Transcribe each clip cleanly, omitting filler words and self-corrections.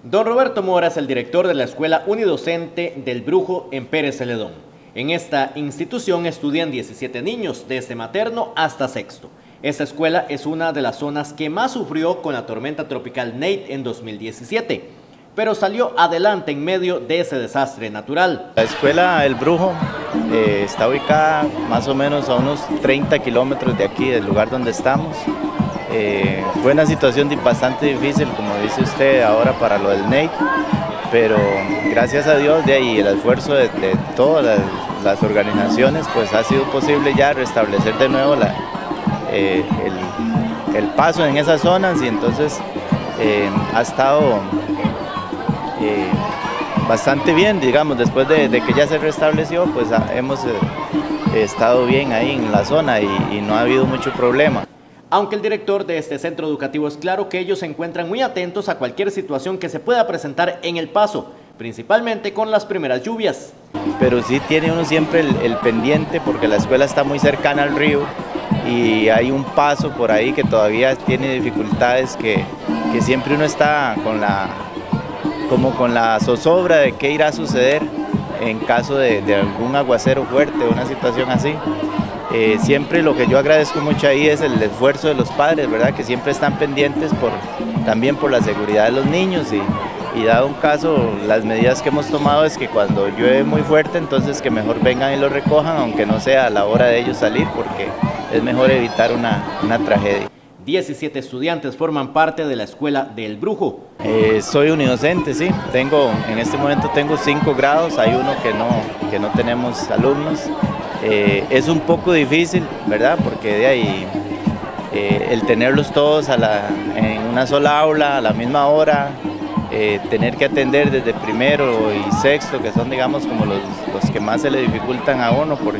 Don Roberto Mora es el director de la Escuela Unidocente del Brujo en Pérez Celedón. En esta institución estudian 17 niños, desde materno hasta sexto. Esta escuela es una de las zonas que más sufrió con la tormenta tropical Nate en 2017, pero salió adelante en medio de ese desastre natural. La Escuela El Brujo está ubicada más o menos a unos 30 kilómetros de aquí, del lugar donde estamos. Fue una situación bastante difícil, como dice usted, ahora para lo del Nate, pero gracias a Dios, de ahí el esfuerzo de todas las organizaciones, pues ha sido posible ya restablecer de nuevo el paso en esas zonas, y entonces ha estado bastante bien, digamos, después de que ya se restableció, pues hemos estado bien ahí en la zona y no ha habido mucho problema. Aunque el director de este centro educativo es claro que ellos se encuentran muy atentos a cualquier situación que se pueda presentar en el paso, principalmente con las primeras lluvias. Pero sí tiene uno siempre el pendiente, porque la escuela está muy cercana al río y hay un paso por ahí que todavía tiene dificultades, que siempre uno está con la zozobra de qué irá a suceder en caso de algún aguacero fuerte o una situación así. Siempre lo que yo agradezco mucho ahí es el esfuerzo de los padres, ¿verdad? Que siempre están pendientes también por la seguridad de los niños, y dado un caso, las medidas que hemos tomado es que cuando llueve muy fuerte, entonces que mejor vengan y lo recojan, aunque no sea a la hora de ellos salir, porque es mejor evitar una tragedia. 17 estudiantes forman parte de la Escuela del Brujo. Soy unidocente, sí. En este momento tengo 5 grados, hay uno que no tenemos alumnos. Es un poco difícil, ¿verdad? Porque de ahí el tenerlos todos en una sola aula a la misma hora, tener que atender desde primero y sexto, que son, digamos, como los que más se le dificultan a uno, porque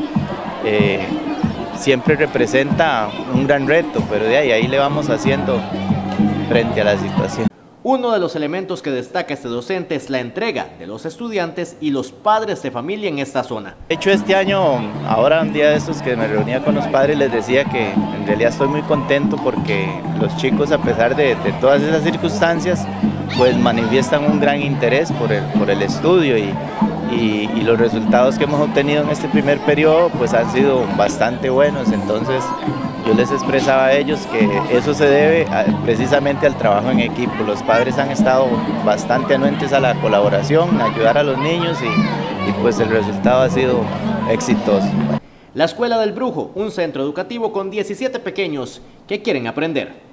siempre representa un gran reto, pero de ahí le vamos haciendo frente a la situación. Uno de los elementos que destaca este docente es la entrega de los estudiantes y los padres de familia en esta zona. De hecho, este año, ahora un día de estos que me reunía con los padres, les decía que en realidad estoy muy contento porque los chicos, a pesar de todas esas circunstancias, pues manifiestan un gran interés por el estudio, y los resultados que hemos obtenido en este primer periodo pues han sido bastante buenos. Entonces yo les expresaba a ellos que eso se debe precisamente al trabajo en equipo. Los padres han estado bastante anuentes a la colaboración, a ayudar a los niños, y pues el resultado ha sido exitoso. La Escuela del Brujo, un centro educativo con 17 pequeños que quieren aprender.